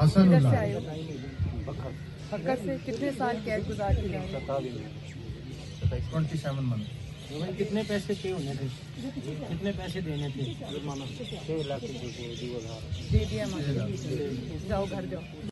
हसनुल्लाह। से आए हो? बकर से। कितने साल कैद गुजार के जाए? 27 मंथ। कितने पैसे पे होने थे? कितने पैसे देने थे? 6 लाख दे दिया, जाओ घर जाओ।